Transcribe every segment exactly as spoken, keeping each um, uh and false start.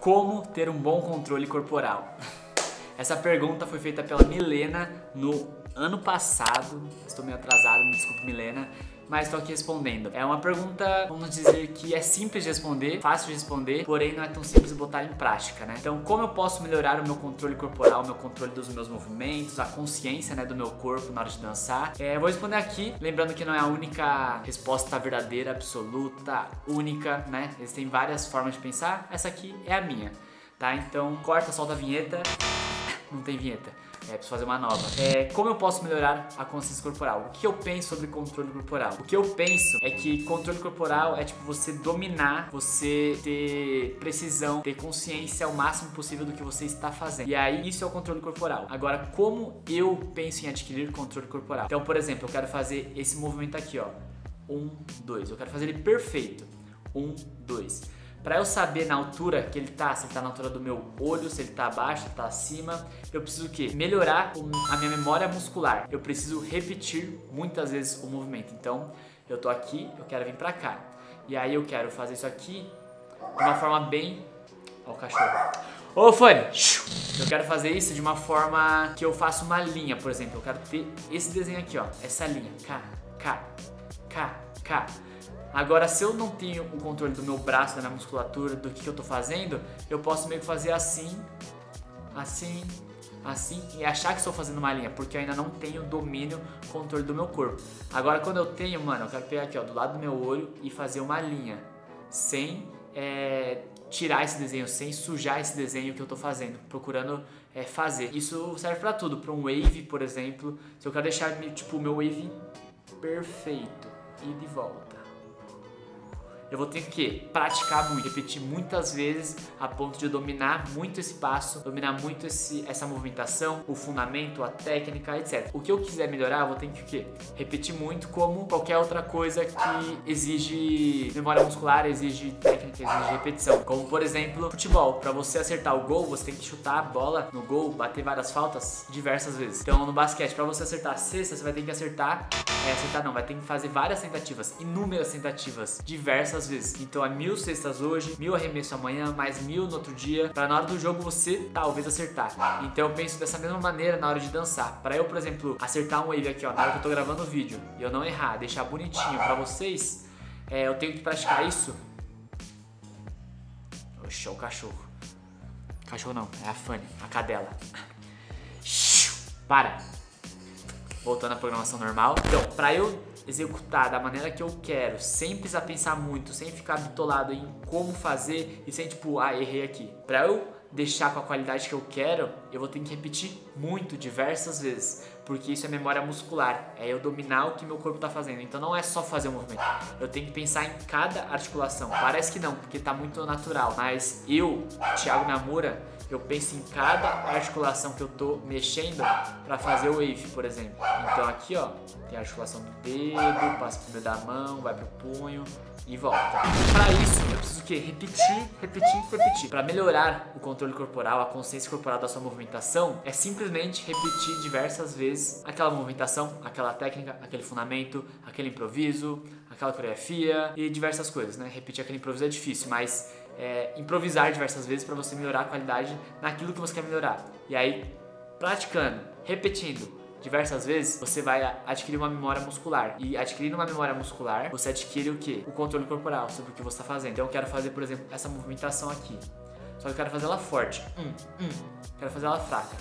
Como ter um bom controle corporal? Essa pergunta foi feita pela Milena no ano passado. Estou meio atrasado, me desculpe, Milena, mas estou aqui respondendo. É uma pergunta, vamos dizer, que é simples de responder, fácil de responder, porém não é tão simples de botar em prática, né? Então, como eu posso melhorar o meu controle corporal, o meu controle dos meus movimentos, a consciência, né, do meu corpo na hora de dançar? É, eu vou responder aqui, lembrando que não é a única resposta verdadeira, absoluta, única, né? Existem várias formas de pensar, essa aqui é a minha, tá? Então, corta, solta a vinheta. Não tem vinheta. É, preciso fazer uma nova. É, como eu posso melhorar a consciência corporal? O que eu penso sobre controle corporal? O que eu penso é que controle corporal é tipo você dominar, você ter precisão, ter consciência ao máximo possível do que você está fazendo. E aí, isso é o controle corporal. Agora, como eu penso em adquirir controle corporal? Então, por exemplo, eu quero fazer esse movimento aqui, ó. Um, dois. Eu quero fazer ele perfeito. Um, dois. Para eu saber na altura que ele tá, se ele tá na altura do meu olho, se ele tá abaixo, se ele tá acima, eu preciso o quê? Melhorar a minha memória muscular. Eu preciso repetir muitas vezes o movimento. Então, eu tô aqui, eu quero vir pra cá. E aí eu quero fazer isso aqui de uma forma bem... Ó o cachorro. Ô, Fanny! Eu quero fazer isso de uma forma que eu faço uma linha, por exemplo. Eu quero ter esse desenho aqui, ó. Essa linha. K, K, K, K. Agora, se eu não tenho o controle do meu braço, da minha musculatura, do que, que eu tô fazendo, eu posso meio que fazer assim, assim, assim e achar que estou fazendo uma linha, porque eu ainda não tenho domínio, controle do meu corpo. Agora, quando eu tenho, mano, eu quero pegar aqui, ó, do lado do meu olho e fazer uma linha, sem é, tirar esse desenho, sem sujar esse desenho que eu tô fazendo, procurando é, fazer. Isso serve pra tudo, pra um wave, por exemplo. Se eu quero deixar, tipo, o meu wave perfeito e de volta. Eu vou ter que praticar muito, repetir muitas vezes a ponto de eu dominar muito esse passo, dominar muito esse, essa movimentação, o fundamento, a técnica, etcétera. O que eu quiser melhorar, eu vou ter que o quê? Repetir muito, como qualquer outra coisa que exige memória muscular, exige técnica, exige repetição. Como, por exemplo, futebol. Para você acertar o gol, você tem que chutar a bola no gol, bater várias faltas diversas vezes. Então, no basquete, para você acertar a cesta, você vai ter que acertar, é, acertar não, vai ter que fazer várias tentativas, inúmeras tentativas, diversas vezes. Então é mil cestas hoje, mil arremesso amanhã, mais mil no outro dia, para na hora do jogo você talvez acertar. Então eu penso dessa mesma maneira na hora de dançar. Para eu, por exemplo, acertar um wave aqui, ó, na hora que eu tô gravando o vídeo e eu não errar, deixar bonitinho para vocês, é, eu tenho que praticar isso. Oxe, o cachorro. Cachorro não, é a Fanny, a cadela. Para. Voltando à programação normal. Então, para eu executar da maneira que eu quero, sem precisar pensar muito, sem ficar bitolado em como fazer e sem tipo, ah, errei aqui. Para eu deixar com a qualidade que eu quero, eu vou ter que repetir muito, diversas vezes, porque isso é memória muscular, é eu dominar o que meu corpo tá fazendo. Então não é só fazer o movimento, eu tenho que pensar em cada articulação. Parece que não, porque tá muito natural, mas eu, Thiago Namura, eu penso em cada articulação que eu tô mexendo para fazer o wave, por exemplo. Então aqui, ó, tem a articulação do dedo, passa pro meio da mão, vai pro punho e volta. Para isso, eu preciso o quê? Repetir, repetir, repetir. Para melhorar o controle corporal, a consciência corporal da sua movimentação, é simplesmente repetir diversas vezes aquela movimentação, aquela técnica, aquele fundamento, aquele improviso, aquela coreografia e diversas coisas, né? Repetir aquele improviso é difícil, mas é, improvisar diversas vezes para você melhorar a qualidade naquilo que você quer melhorar. E aí, praticando, repetindo diversas vezes, você vai adquirir uma memória muscular. E adquirindo uma memória muscular, você adquire o quê? O controle corporal sobre o que você está fazendo. Então eu quero fazer, por exemplo, essa movimentação aqui. Só que eu quero fazer ela forte. Hum, hum. Quero fazer ela fraca.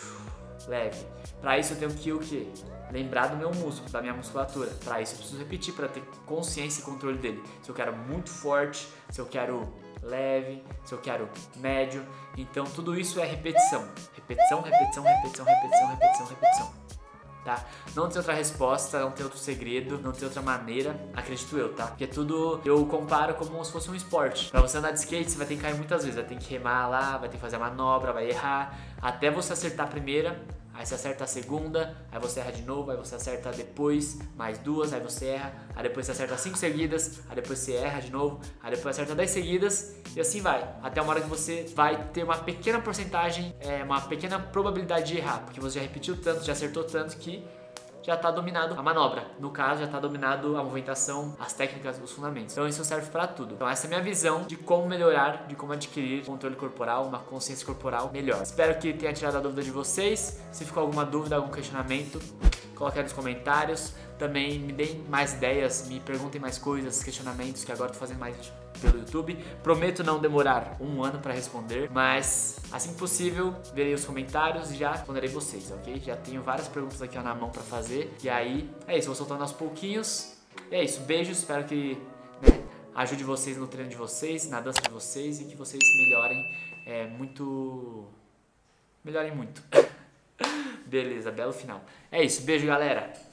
Leve. Para isso eu tenho que o quê? Lembrar do meu músculo, da minha musculatura. Para isso eu preciso repetir para ter consciência e controle dele. Se eu quero muito forte, se eu quero leve, se eu quero médio. Então tudo isso é repetição. Repetição, repetição, repetição, repetição, repetição, repetição. Tá? Não tem outra resposta, não tem outro segredo, não tem outra maneira, acredito eu, tá? Porque tudo eu comparo como se fosse um esporte. Pra você andar de skate, você vai ter que cair muitas vezes, vai ter que remar lá, vai ter que fazer a manobra, vai errar, até você acertar a primeira, aí você acerta a segunda, aí você erra de novo, aí você acerta depois mais duas, aí você erra, aí depois você acerta cinco seguidas, aí depois você erra de novo, aí depois acerta dez seguidas e assim vai, até uma hora que você vai ter uma pequena porcentagem, é, uma pequena probabilidade de errar, porque você já repetiu tanto, já acertou tanto que já está dominado a manobra. No caso, já está dominado a movimentação, as técnicas, os fundamentos. Então isso serve para tudo. Então essa é a minha visão de como melhorar, de como adquirir controle corporal, uma consciência corporal melhor. Espero que tenha tirado a dúvida de vocês. Se ficou alguma dúvida, algum questionamento, coloque aí nos comentários. Também me deem mais ideias, me perguntem mais coisas, questionamentos, que agora eu tô fazendo mais pelo YouTube. Prometo não demorar um ano para responder, mas assim que possível, verei os comentários e já responderei vocês, ok? Já tenho várias perguntas aqui ó, na mão para fazer. E aí, é isso, vou soltando aos pouquinhos. E é isso, beijos, espero que né, ajude vocês no treino de vocês, na dança de vocês e que vocês melhorem é, muito... Melhorem muito. Beleza, belo final. É isso, beijo galera!